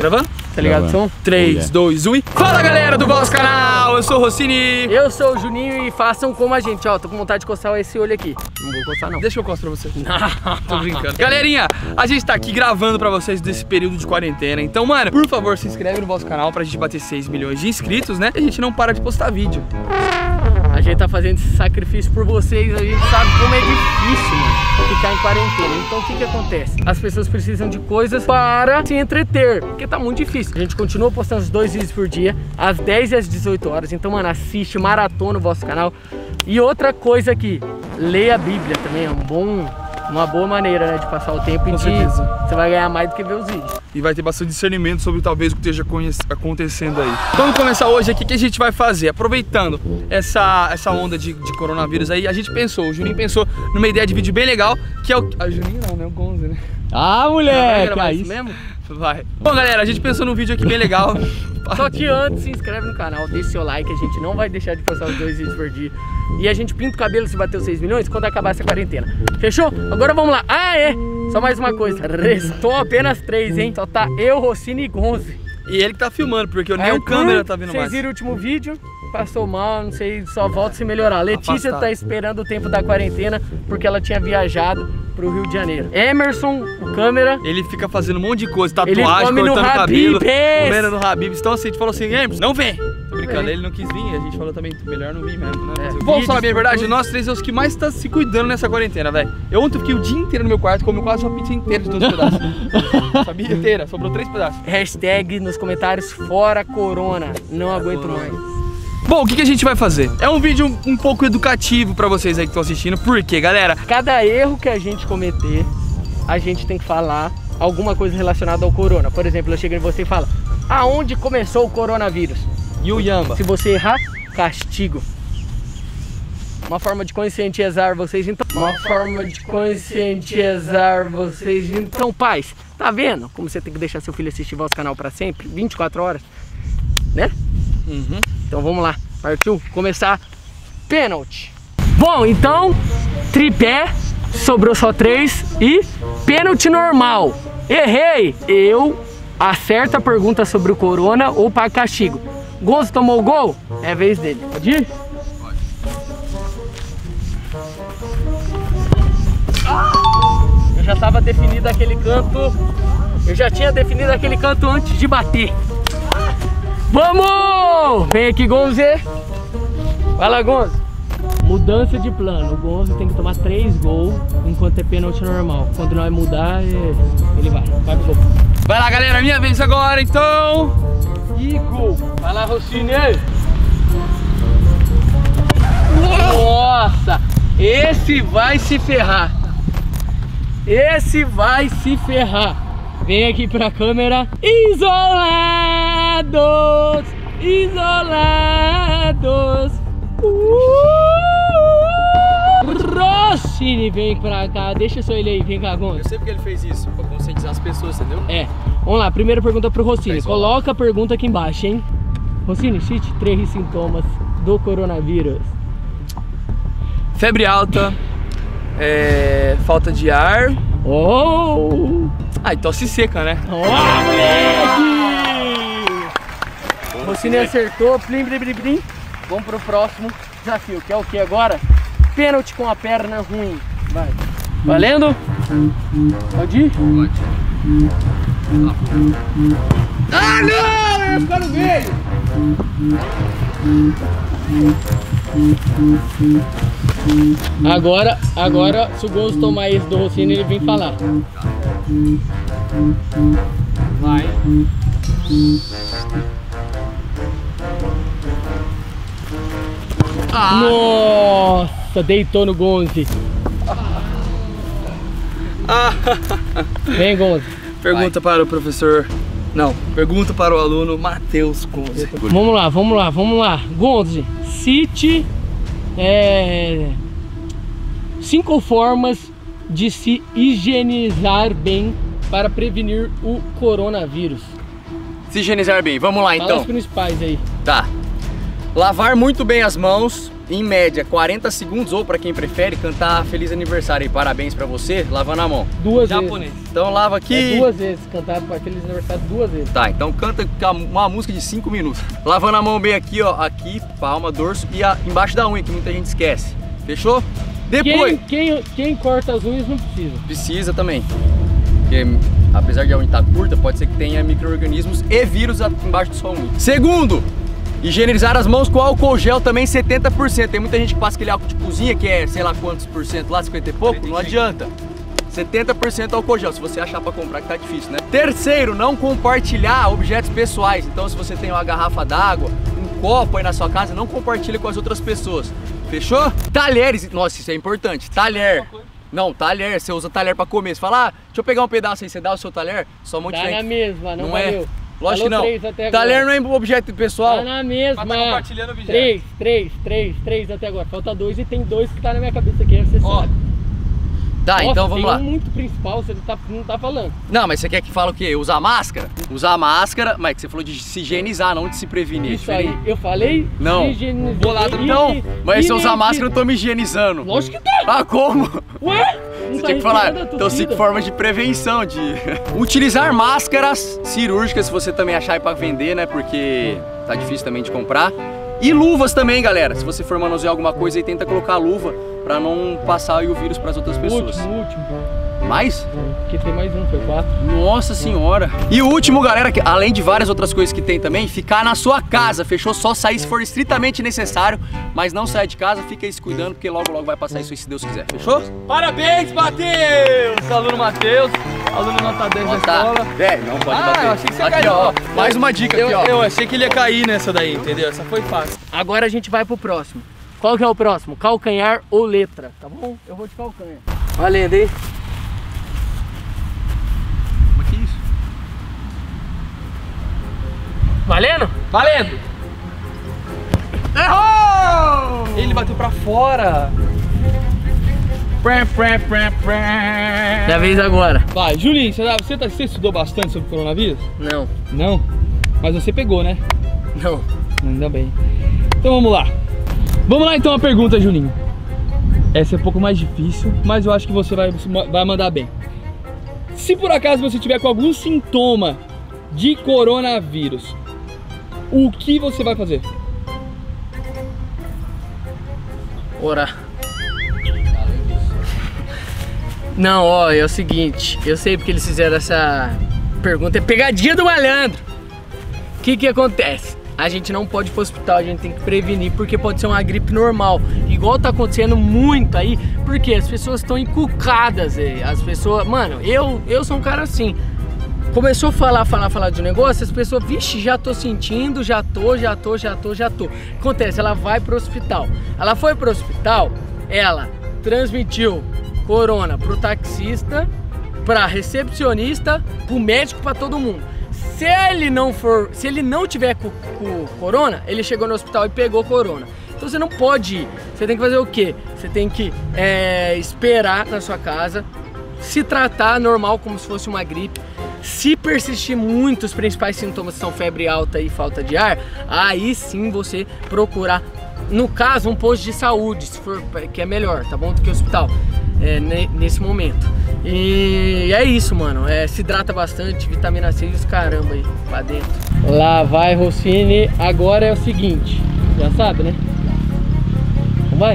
Gravando? Tá ligado, som? 3, 2, 1 e... Fala galera do vosso canal, eu sou o Rossini. Eu sou o Juninho e façam como a gente, ó. Tô com vontade de coçar esse olho aqui. Não vou coçar não. Deixa eu coçar pra você. Não, tô brincando. Galerinha, a gente tá aqui gravando pra vocês desse período de quarentena. Então, mano, por favor, se inscreve no vosso canal pra gente bater 6 milhões de inscritos, né? E a gente não para de postar vídeo. A gente tá fazendo esse sacrifício por vocês. A gente sabe como é difícil, mano, ficar em quarentena. Então o que que acontece? As pessoas precisam de coisas para se entreter, porque tá muito difícil. A gente continua postando os 2 vídeos por dia, às 10 e às 18 horas. Então, mano, assiste, maratona o vosso canal. E outra coisa aqui, leia a Bíblia também. É uma boa maneira, né, de passar o tempo. Com certeza. Você vai ganhar mais do que ver os vídeos. E vai ter bastante discernimento sobre talvez o que esteja acontecendo aí. Vamos começar hoje aqui, o que a gente vai fazer? Aproveitando essa onda de coronavírus aí, a gente pensou, o Juninho pensou numa ideia de vídeo bem legal, que é o... A Juninho não, né? O Gonzo, né? Ah, moleque! É isso mesmo? Vai. Bom, galera, a gente pensou num vídeo aqui bem legal. Só que antes, se inscreve no canal, deixa seu like, a gente não vai deixar de postar os 2 vídeos por dia. E a gente pinta o cabelo se bater os 6 milhões quando acabar essa quarentena. Fechou? Agora vamos lá. Ah, é! Só mais uma coisa. Restou apenas 3, hein? Só tá eu, Rossini e Gonzo. E ele que tá filmando, porque nem o câmera tá vindo mais. Vocês viram o último vídeo? Passou mal, não sei, só volta se melhorar. Letícia Afastado. tá esperando o tempo da quarentena porque ela tinha viajado pro Rio de Janeiro. Emerson, o câmera, ele fica fazendo um monte de coisa, ele tatuagem, come cortando no cabelo, Habib's. comendo no Habib's. Então assim, a gente falou assim, Emerson, não vem. Tô brincando, ele não quis vir, a gente falou também, melhor não vir mesmo, né? Vamos falar bem a verdade, nós 3 é os que mais tá se cuidando nessa quarentena, velho. Eu ontem fiquei o dia inteiro no meu quarto, comi quase uma pizza inteira de 2 pedaços. Sabia? Inteira, sobrou 3 pedaços. Hashtag nos comentários, fora corona, não aguento mais. Bom, o que a gente vai fazer? É um vídeo um pouco educativo pra vocês aí que estão assistindo, porque, galera, cada erro que a gente cometer, a gente tem que falar alguma coisa relacionada ao corona. Por exemplo, eu chego em você e falo, aonde começou o coronavírus? Yuyamba. Se você errar, castigo. Uma forma de conscientizar vocês, então. Então, pais, tá vendo como você tem que deixar seu filho assistir vosso canal pra sempre? 24 horas, né? Uhum. Então vamos lá, partiu começar pênalti. Bom, então tripé, sobrou só 3 e pênalti normal. Errei, eu acerto a pergunta sobre o corona ou para castigo. Gonzo tomou o gol? É a vez dele, pode ir? Pode. Eu já tava definido aquele canto, eu já tinha definido aquele canto antes de bater. Vamos! Vem aqui, Gonzo. Vai lá, Gonzo. Mudança de plano. O Gonzo tem que tomar 3 gols enquanto é pênalti normal. Quando nós mudar, ele vai. Vai pro gol. Vai lá, galera, minha vez agora, então. E gol. Vai lá, Rossini. Nossa! Esse vai se ferrar. Esse vai se ferrar. Vem aqui pra câmera. Isolados! Isolados! Rossini, vem pra cá. Deixa só ele aí, vem cá, Gonzo. Eu sei porque ele fez isso, pra conscientizar as pessoas, entendeu? É. Vamos lá, primeira pergunta pro Rossini. Coloca a pergunta aqui embaixo, hein? Rossini, cite 3 sintomas do coronavírus. Febre alta, falta de ar. Oh! Ah, e tosse seca, né? Ó, moleque! Rossini acertou, plim, plim, plim, plim. Vamos pro próximo desafio, que é o que agora? Pênalti com a perna ruim. Vai. Valendo? Pode ir? Pode. Ah, não! Eu ia ficar no meio! Agora, se o Gonzo tomar esse do Rossini, ele vem falar. Vai. Nossa, deitou no Gonzo. Vem, Gonzo. Pergunta para o professor. Não, pergunta para o aluno Matheus Gonzo. Vamos lá. Gonzo, cite 5 formas de se higienizar bem para prevenir o coronavírus. Se higienizar bem, vamos lá então. Fala as principais aí. Tá. Lavar muito bem as mãos em média, 40 segundos, ou pra quem prefere, cantar Feliz Aniversário e parabéns pra você, lavando a mão. Duas Japonês. vezes. Então lava aqui. Duas vezes, cantar Feliz Aniversário 2 vezes. Tá, então canta uma música de 5 minutos. Lavando a mão bem aqui, ó, aqui, palma, dorso e embaixo da unha, que muita gente esquece. Fechou? Depois... Quem corta as unhas não precisa. Precisa também. Porque apesar de a unha estar curta, pode ser que tenha micro-organismos e vírus embaixo da sua unha. Segundo, higienizar as mãos com álcool gel também 70%. Tem muita gente que passa aquele álcool de cozinha que é sei lá quantos por cento lá, 50 e pouco, não adianta. 70% álcool gel, se você achar pra comprar que tá difícil, né? Terceiro, não compartilhar objetos pessoais. Então se você tem uma garrafa d'água, um copo aí na sua casa, não compartilha com as outras pessoas. Fechou? Talheres, nossa, isso é importante. Talher. Não, talher, você usa talher pra comer. Você fala, deixa eu pegar um pedaço aí, você dá o seu talher, sua mão Tá na mesma, não valeu. Lógico que não. Talher não é objeto pessoal. Tá na mesma. Tá compartilhando objeto. 3 até agora. Falta 2 e tem 2 que tá na minha cabeça aqui, você sabe. Tá, nossa, então vamos lá. Tem um muito principal, você não tá falando. Não, mas você quer que fale o quê? Usar máscara? Usar máscara, mas você falou de se higienizar, não de se prevenir. Isso aí, eu falei? Não. Bolado não, mas se eu usar máscara eu tô me higienizando. Lógico que tá. Ah, como? Ué? Você tinha que falar, então 5 formas de prevenção, de... Utilizar máscaras cirúrgicas, se você também achar aí pra vender, né, porque tá difícil também de comprar. E luvas também, galera, se você for manusear alguma coisa aí, tenta colocar luva pra não passar o vírus pras outras pessoas. Último. Mais? Porque tem mais um, foi 4. Nossa senhora. E o último, galera, que além de várias outras coisas que tem também, ficar na sua casa, fechou? Só sair se for estritamente necessário, mas não saia de casa, fica aí se cuidando, porque logo logo vai passar isso aí, se Deus quiser, fechou? Parabéns, Matheus! Aluno Matheus, aluno nota 10 da escola. Não pode bater. Eu achei que você aqui, caiu. ó, mais uma dica aqui, ó. Eu achei que ele ia cair nessa daí, entendeu? Essa foi fácil. Agora a gente vai pro próximo. Qual que é o próximo? Calcanhar ou letra, tá bom? Eu vou de calcanhar. Valendo, hein? Mas que isso? Valendo? Valendo! Errou! Ele bateu pra fora. Minha vez agora. Vai, Julinho, você estudou bastante sobre coronavírus? Não. Não? Mas você pegou, né? Não. Ainda bem. Então vamos lá. Vamos lá então a pergunta, Julinho. Essa é um pouco mais difícil, mas eu acho que você vai mandar bem. Se por acaso você tiver com algum sintoma de coronavírus, o que você vai fazer? Orar. Não, ó, é o seguinte, eu sei porque eles fizeram essa pergunta, é pegadinha do malandro. O que acontece? A gente não pode ir pro hospital, a gente tem que prevenir, porque pode ser uma gripe normal, igual tá acontecendo muito aí, porque as pessoas estão encucadas, as pessoas, mano, eu sou um cara assim, começou a falar de um negócio, as pessoas, vixe, já tô sentindo, já tô. Acontece, ela vai pro hospital, ela foi pro hospital, ela transmitiu corona pro taxista, pra recepcionista, pro médico, pra todo mundo. Se ele não tiver com corona, ele chegou no hospital e pegou corona. Então você não pode ir. Você tem que fazer o quê? Você tem que esperar na sua casa, se tratar normal como se fosse uma gripe. Se persistir muito os principais sintomas, são febre alta e falta de ar, aí sim você procurar, no caso, um posto de saúde, se for, que é melhor, tá bom? Do que o hospital, nesse momento. E é isso, mano. Se hidrata bastante, vitamina C e os caramba aí pra dentro. Lá vai, Rossini. Agora é o seguinte, já sabe, né? Como vai?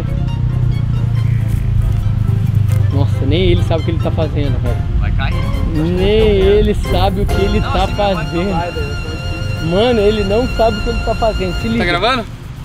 Nossa, nem ele sabe o que ele tá fazendo, velho. Vai cair. Nem ele sabe o que ele tá fazendo. Mano, ele não sabe o que ele tá fazendo. Se liga. Tá gravando?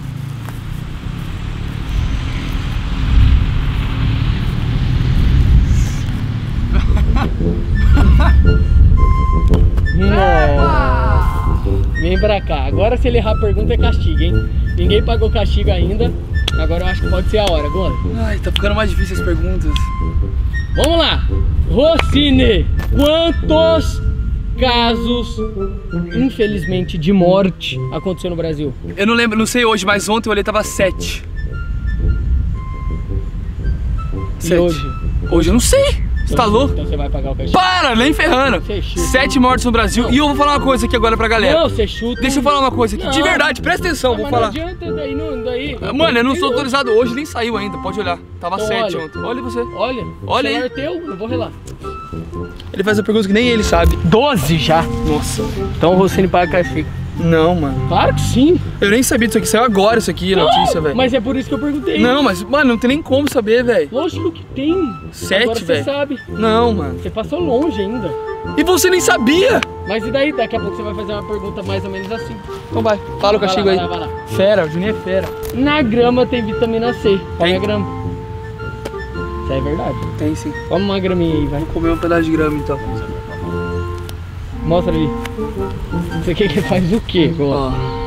Nossa. Vem pra cá. Agora se ele errar a pergunta é castigo, hein? Ninguém pagou castigo ainda. Agora eu acho que pode ser a hora, agora. Ai, tá ficando mais difícil as perguntas. Vamos lá. Rossini, quantos casos, infelizmente, de morte aconteceu no Brasil? Eu não lembro, não sei hoje, mas ontem eu olhei, tava 7. E hoje? Hoje eu não sei. Você tá louco? Então você vai pagar o cachê. Para, nem ferrando. 7 mortes no Brasil. E eu vou falar uma coisa aqui agora pra galera. Não, você chuta. Deixa eu falar uma coisa aqui. Não. De verdade, presta atenção, vou Mas falar. não adianta daí, daí. Mano, eu não sou autorizado hoje, nem saiu ainda. Pode olhar. Tava Então 7 olha. ontem. Olha você. Olha, Olha o celular aí. é teu, eu vou relar. Ele faz a pergunta que nem ele sabe. 12 já. Nossa. Então o Rossini paga cachê. Não, mano. Claro que sim. Eu nem sabia disso aqui. Saiu agora isso aqui, a notícia, velho. Mas é por isso que eu perguntei. Não, mas, mano, não tem nem como saber, velho. Lógico que tem. 7, Agora velho. você sabe. Não, mano. Você passou longe ainda. E você nem sabia? Mas e daí? Daqui a pouco você vai fazer uma pergunta mais ou menos assim. Então vai. Fala o castigo aí. Vai lá. Fera, o Juninho é fera. Na grama tem vitamina C. Come a grama. Isso é verdade. Tem sim. Come uma graminha aí, vai. Vou comer um pedaço de grama então. Mostra ali. Você quer que faz o quê? Ó.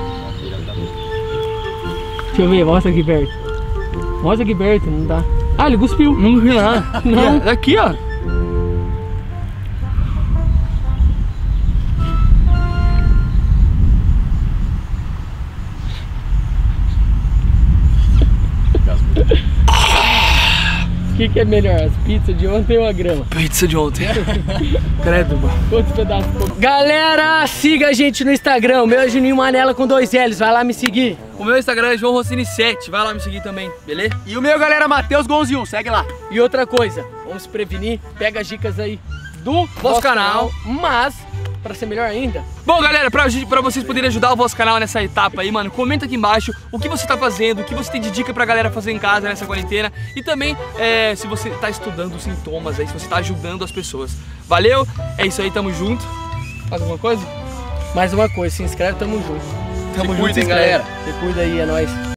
Deixa eu ver, mostra aqui perto. Mostra aqui perto, não dá. Ah, ele cuspiu. Não vi nada. Não. Aqui, ó. O que é melhor, as pizzas de ontem ou a grama? Pizza de ontem. Credo, mano. Quantos pedaços? Galera, siga a gente no Instagram. O meu é Juninho Manela com 2 L's. Vai lá me seguir. O meu Instagram é João Rossini 7. Vai lá me seguir também, beleza? E o meu, galera, Matheus Gonzinho, segue lá. E outra coisa, vamos se prevenir. Pega as dicas aí do Vosso canal. Mas, pra ser melhor ainda, Bom, galera, pra vocês poderem ajudar o vosso canal nessa etapa aí, mano, comenta aqui embaixo o que você tá fazendo, o que você tem de dica pra galera fazer em casa nessa quarentena. E também, se você tá estudando os sintomas aí, se você tá ajudando as pessoas. Valeu? É isso aí, tamo junto. Mais alguma coisa? mais uma coisa, se inscreve, tamo junto. Tamo Se junto, cuidem, se inscreve. galera. Você cuida aí, é nóis.